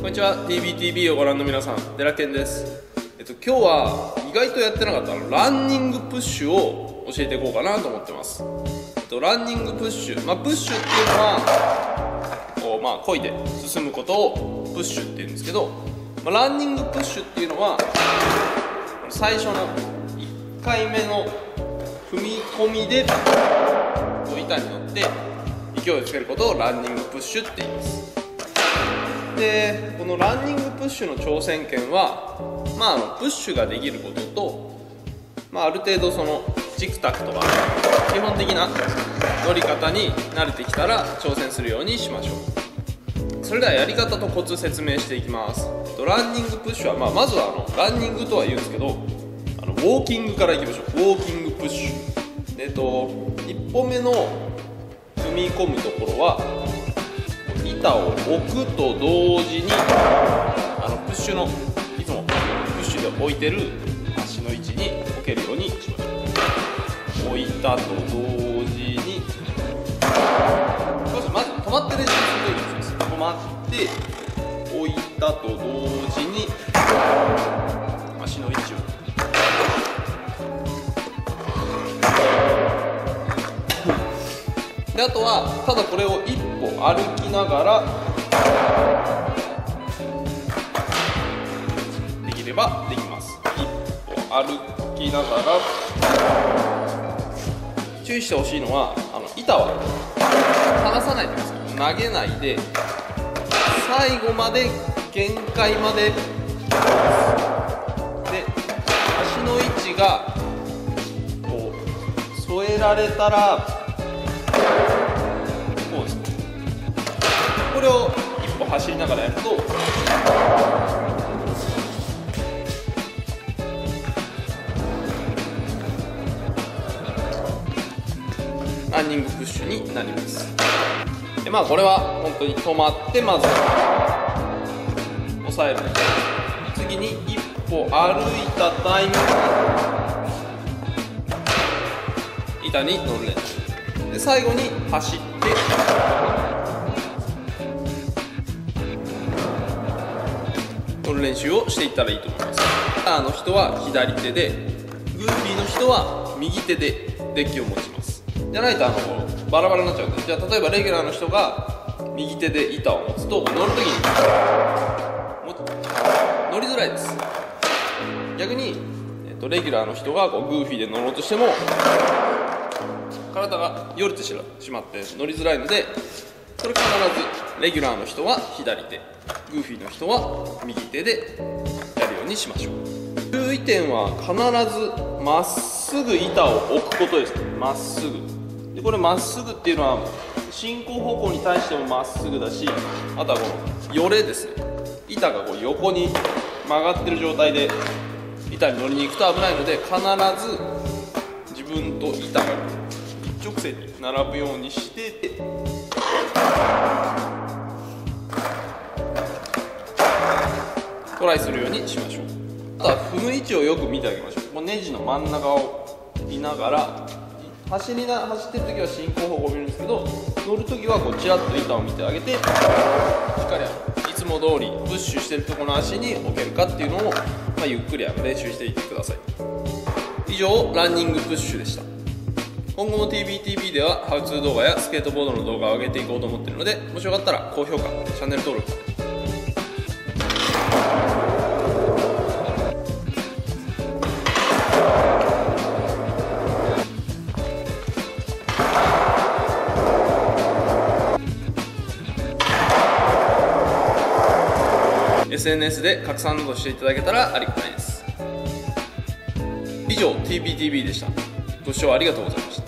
こんにちは。 TBTV をご覧の皆さん、デラケンです。今日は意外とやってなかったランニングプッシュを教えていこうかなと思ってます。ランニングプッシュ、プッシュっていうのはこう、漕いで進むことをプッシュっていうんですけど、ランニングプッシュっていうのは最初の1回目の踏み込みで板に乗って勢いをつけることをランニングプッシュって言います。で、このランニングプッシュの挑戦権は、プッシュができることと、ある程度そのチクタクとか基本的な乗り方に慣れてきたら挑戦するようにしましょう。それではやり方とコツ説明していきます。ランニングプッシュは、まずはランニングとは言うんですけど、ウォーキングからいきましょう。ウォーキングプッシュ。1歩目の踏み込むところは板を置くと同時にプッシュのいつもプッシュで置いてる足の位置に置けるようにしましょう。置いたと同時にまず止まって練習するといいです。止まって置いたと同時に足の位置をで、あとはただこれを一歩歩きながらできればできます。一歩歩きながら注意してほしいのは板は離さないでください。投げないで最後まで限界までで、足の位置がこう添えられたらこうです。これを一歩走りながらやるとランニングプッシュになります。で、これは本当に止まってまず押さえる。次に一歩歩いたタイミング板に乗る練習で、最後に走って乗る練習をしていったらいいと思います。の人は左手で、グーフィーの人は右手でデッキを持ちます。じゃないとバラバラになっちゃうんで、じゃあ例えばレギュラーの人が右手で板を持つと乗るときに乗りづらいです。逆に、レギュラーの人がグーフィーで乗ろうとしても体がよれてしまって乗りづらいので、これ必ずレギュラーの人は左手、グーフィーの人は右手でやるようにしましょう。注意点は必ずまっすぐ板を置くことですね。まっすぐで、これまっすぐっていうのは進行方向に対してもまっすぐだし、あとはこのよれですね。板がこう横に曲がってる状態で板に乗りに行くと危ないので、必ず自分と板が一直線に並ぶようにしてトライするようにしましょう。あとは踏む位置をよく見てあげましょう。ネジの真ん中を見ながら走ってる時は進行方向を見るんですけど、乗る時はこうチラッと板を見てあげて、しっかりいつも通りプッシュしてるところの足に置けるかっていうのを、ゆっくり練習していってください。以上、ランニングプッシュでした。今後も TBTV ではハウツー動画やスケートボードの動画を上げていこうと思っているので、もしよかったら高評価、チャンネル登録、SNS で拡散などしていただけたらありがたいです。以上 TBTV でした。ご視聴ありがとうございました。